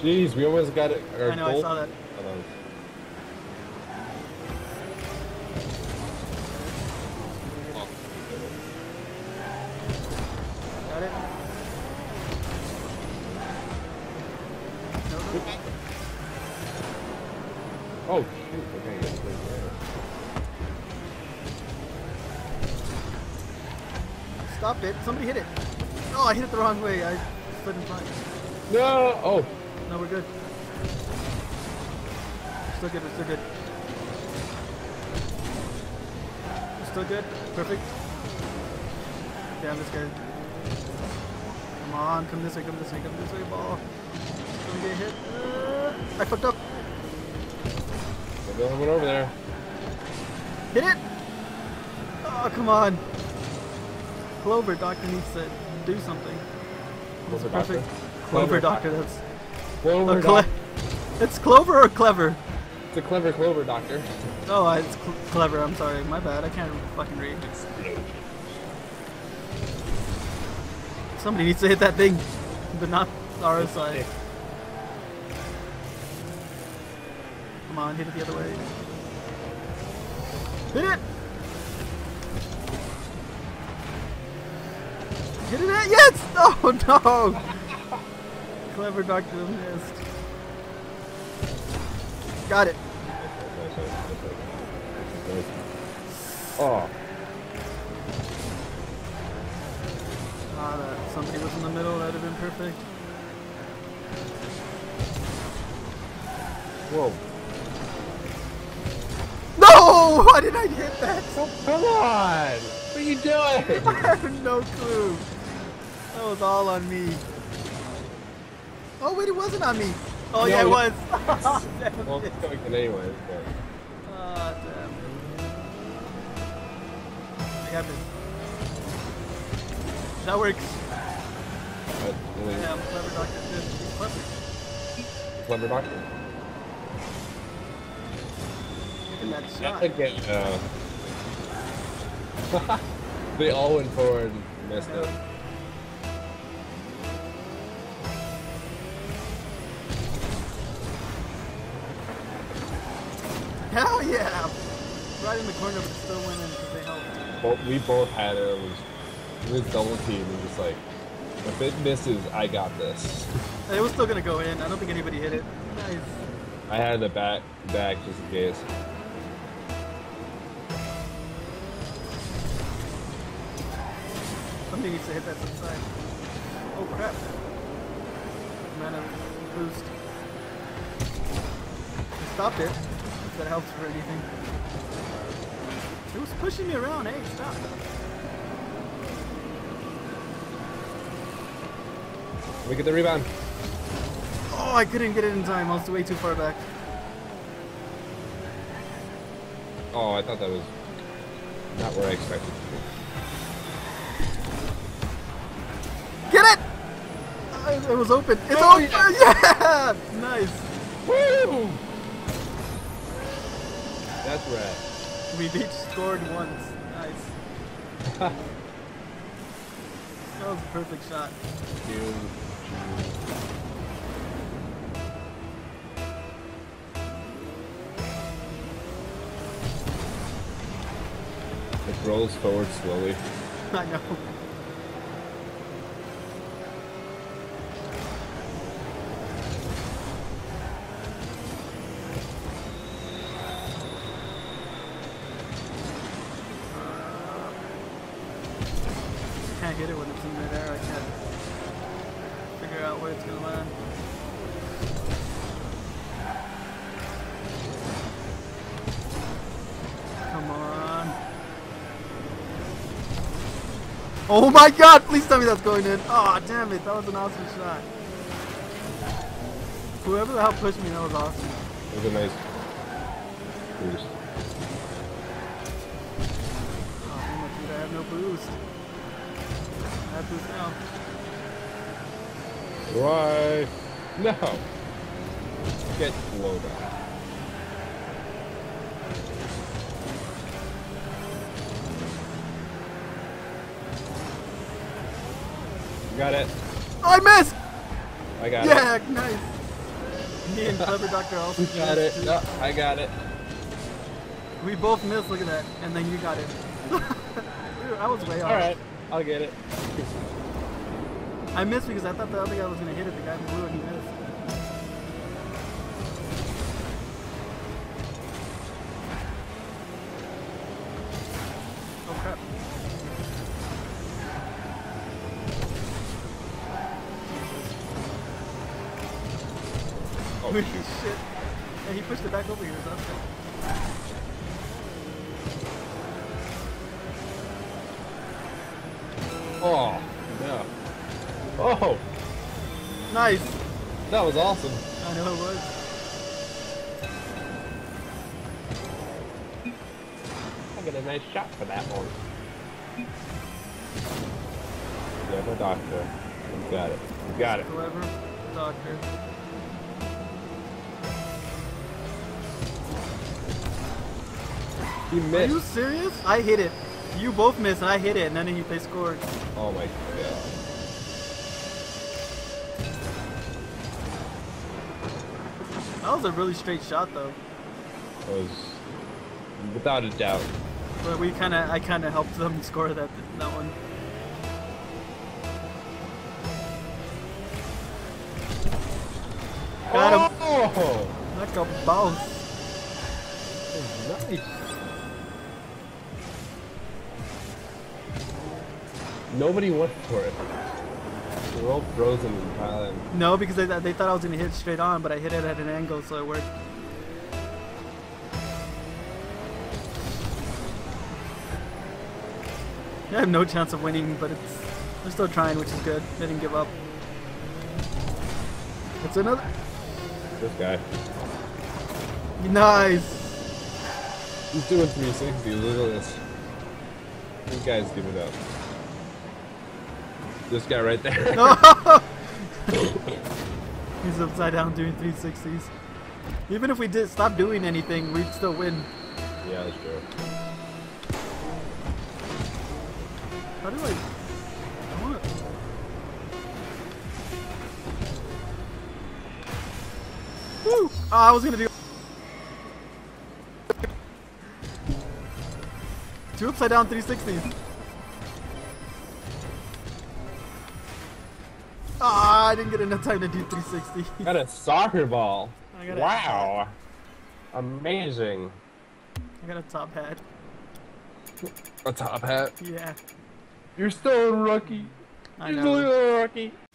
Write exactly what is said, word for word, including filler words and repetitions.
Jeez, we almost got it. Our I know, goal. I saw that. Hold on. Got it. Nope. Oh, shoot. Okay, yeah, it's right there. Stop it. Somebody hit it. Oh, I hit it the wrong way. I slid in front. No! Oh! No, we're good. We're still good. We're still good. We're still good. Perfect. Damn, this guy. Come on. Come this way. Come this way. Come this way, ball. Don't get hit. Uh, I fucked up. There's one over there. Hit it! Oh, come on. Clover Doctor needs to do something. That's Clover perfect. Doctor? Clover, Clover Doctor, that's... Clover Oh, cle Doctor. it's Clover or Clever? It's a clever Clover Doctor. Oh, it's cl Clever, I'm sorry. My bad, I can't fucking read. Somebody needs to hit that thing, but not our side. Come on, hit it the other way. Hit it! Hit it! At? Yes! Oh no! Clever Doctor missed. Got it. Oh. Ah, that somebody was in the middle. That'd have been perfect. Whoa. No! Why did I hit that? Oh, come on! What are you doing? I have no clue. That was all on me. Oh wait, it wasn't on me. Oh No, yeah, it it- was. Well, it's coming in anyways, but... Ah, damn. I got this. That works. but really Yeah, I'm Clever Doctor. He's clever. Clever Doctor. And that shot. Again, uh... they all went forward and missed it. Hell yeah! Right in the corner, but still winning because they helped. Both, we both had it. It was, it was double team. And just like, if it misses, I got this. It was still gonna go in. I don't think anybody hit it. Nice. I had the back back just in case. Somebody needs to hit that to the side. Oh crap. Mana boost. I stopped it. If that helps for anything. It was pushing me around. Hey, stop. We get the rebound. Oh, I couldn't get it in time. I was way too far back. Oh, I thought that was not where I expected it to Get it! Uh, it was open. It's Oh, open. Yeah! Nice. be. Woo! That's rad. We've each scored once. Nice. That was a perfect shot. Dude. It rolls forward slowly. I know. Can't hit it when it's in midair. I can't figure out where it's gonna land. Come on. Oh my god, please tell me that's going in. Oh, damn it, that was an awesome shot. Whoever the hell pushed me, that was awesome. It was a nice boost. Oh, damn it, dude, I have no boost. I have boost now. Why? No. Get blown up. Got it. Oh, I missed! I got Yeah, it. nice. Me and Clever Doctor also got it. too. No, I got it. We both missed, look at that. And then you got it. I was way off. Alright, I'll get it. I missed because I thought the other guy was going to hit it. The guy blew and he missed. Oh crap. Oh, Holy shit. Yeah, he pushed it back over here, so that's good. Oh, yeah. Oh, Nice! that was awesome. I know it was. I got a nice shot for that one. Yeah, the doctor. You got it. You got it. Clever Doctor. You Are missed. you serious? I hit it. You both missed and I hit it and then he, they scored. Oh my god. That was a really straight shot though. That was without a doubt. But we kind of, I kind of helped them score that that one. Got him. Oh, Like a bounce. that was nice. Nobody went for it. They're all frozen in Thailand. No, because they, they thought I was gonna hit it straight on, but I hit it at an angle, so it worked. I have no chance of winning, but it's they're still trying, which is good. They didn't give up. It's another. This guy. Nice. He's doing three sixty. Look at this. This guy's giving up. This guy right there. No. He's upside down doing three sixties. Even if we did stop doing anything, we'd still win. Yeah, that's true. How do I? I want to. Woo! Oh, I was gonna do two upside down three sixties. Ah, I didn't get enough time to do three sixty. Got a soccer ball. I got a- Wow. Amazing. I got a top hat. A top hat. Yeah, You're still a rookie. I You're know. still a rookie.